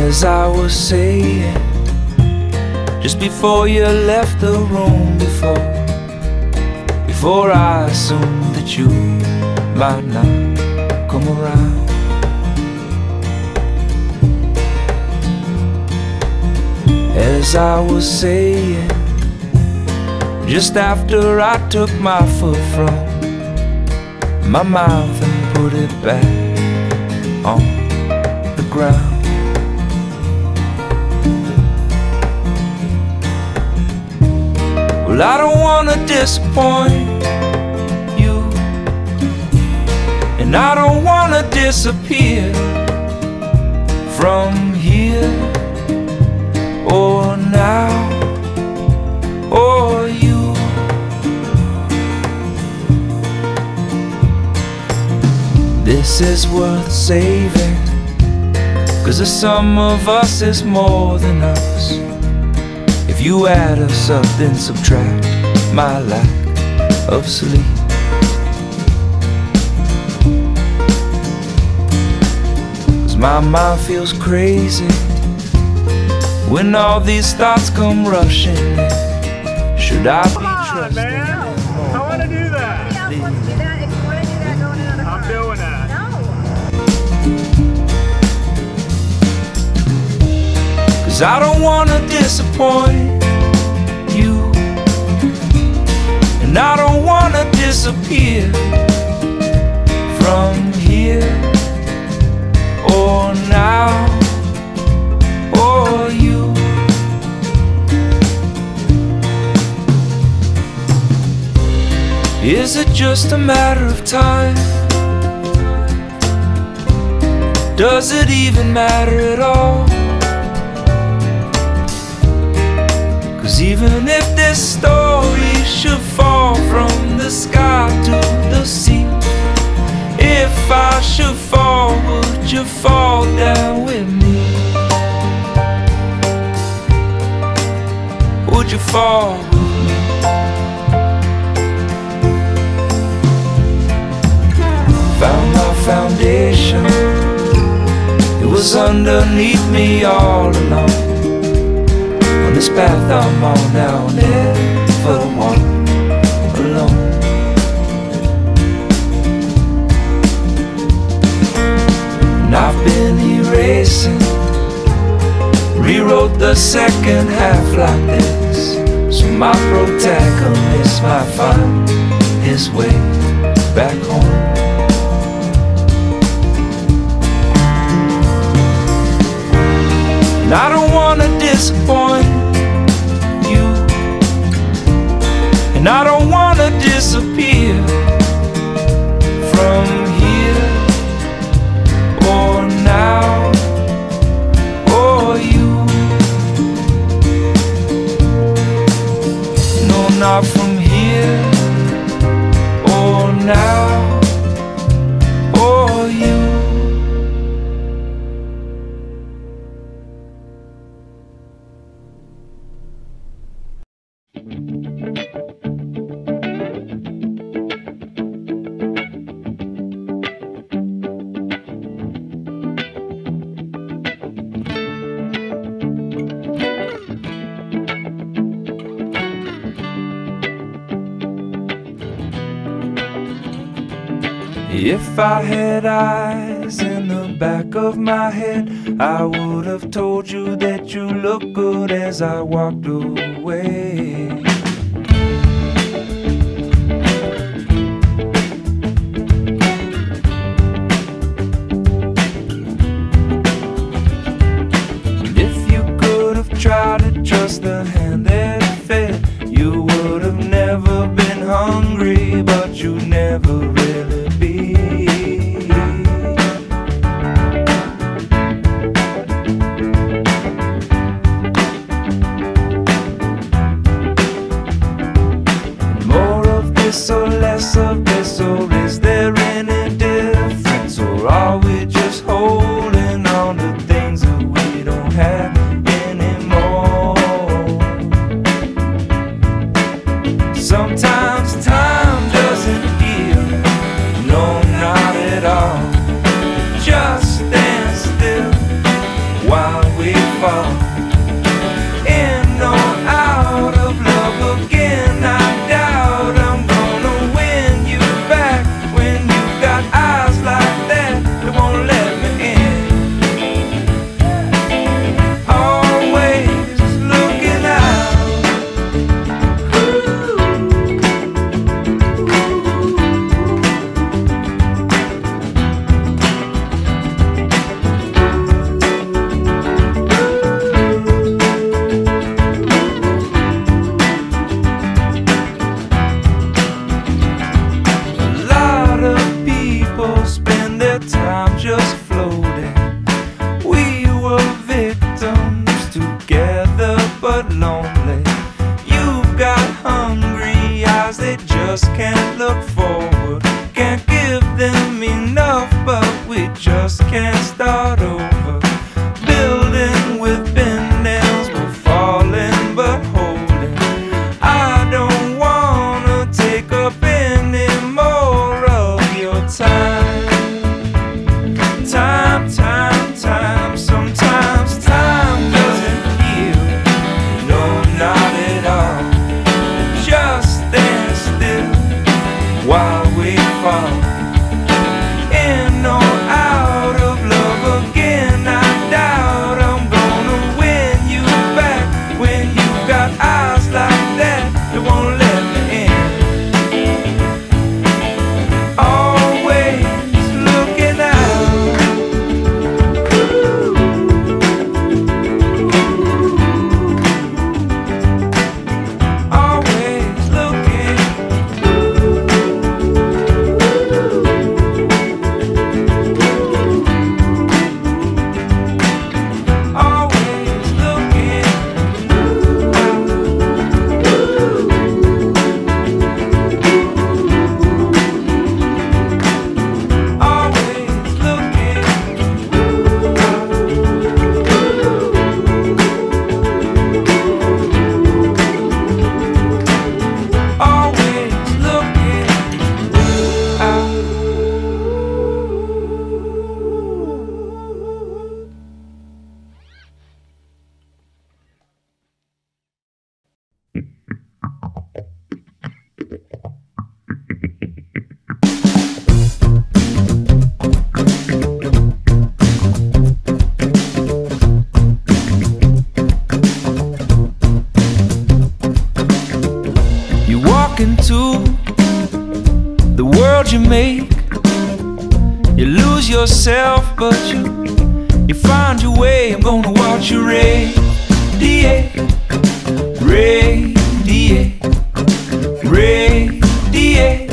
As I was saying, just before you left the room, before I assumed that you might not come around. As I was saying, just after I took my foot from my mouth and put it back on the ground. Well, I don't wanna disappoint you, and I don't wanna disappear from here or now or you. This is worth saving, 'cause the sum of us is more than us. If you add us up, then subtract my lack of sleep. 'Cause my mind feels crazy when all these thoughts come rushing in. Should I be trusting? Man, I want to do that. Yeah, let's do that. If you want to do that, go in another car. I'm doing that. No. 'Cause I don't wanna disappoint you, and I don't wanna disappear from here or now or you. Is it just a matter of time? Does it even matter at all? 'Cause even if this story should fall from the sky to the sea, if I should fall, would you fall down with me? Would you fall with me? Found my foundation, it was underneath me all along. On this path I'm on now, never walk alone. And I've been erasing, rewrote the second half like this, so my protagonist might find his way back home. And I don't wanna disappoint you, and I don't wanna disappear from here or now or you. No, not from here or now or you. If I had eyes in the back of my head, I would have told you that you look good as I walked away. And if you could have tried to trust the hand that fed, you would have never been hungry, but you'd never really be. solid. You've got hungry eyes that just can't look forward. Can't give them enough, but we just can't start over. Building with bent nails, we're falling but holding. I don't wanna take up any more of your time. Time, time, time. Sometimes time doesn't heal. No, not at all. Just stand still while we fall. In or out of love again, I doubt I'm gonna win you back when you've got eyes like that that won't let me in. Always looking out. Always looking. Always looking. Always looking. Always looking out. You walk into the world you make. You lose yourself, but you find your way. I'm gonna watch you radiate, radiate, radiate,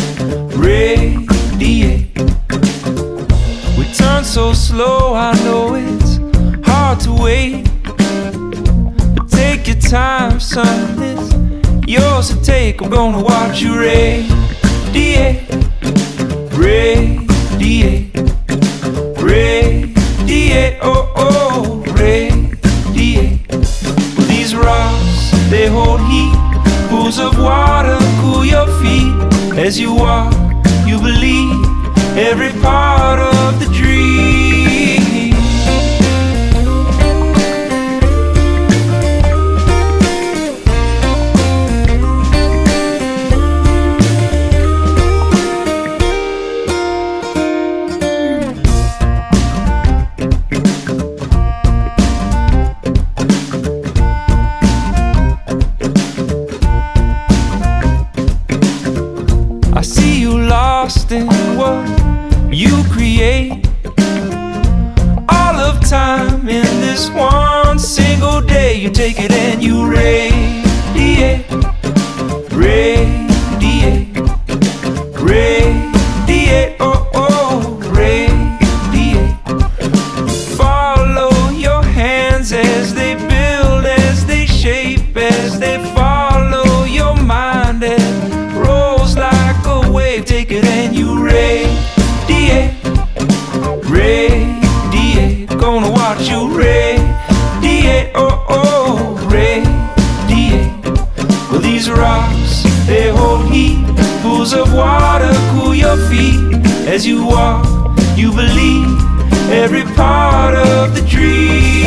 radiate. We turn so slow, I know it's hard to wait, but take your time, son. It's yours to take. I'm gonna watch you radiate, radiate, radiate, oh, oh, radiate. Well, these rocks, they hold heat. Pools of water cool your feet. As you walk, you believe every part of the dream. I see you lost in what you create. All of time in this one single day. You take it and you radiate, radiate, radiate, oh, oh, radiate. Follow your hands as they build, as they shape, as they follow your mind. And rolls like a wave. Take it and you radiate, radiate. Gonna watch you radiate, oh, oh, radiate. Well, these rocks, they hold heat. Pools of water cool your feet. As you walk, you believe every part of the dream.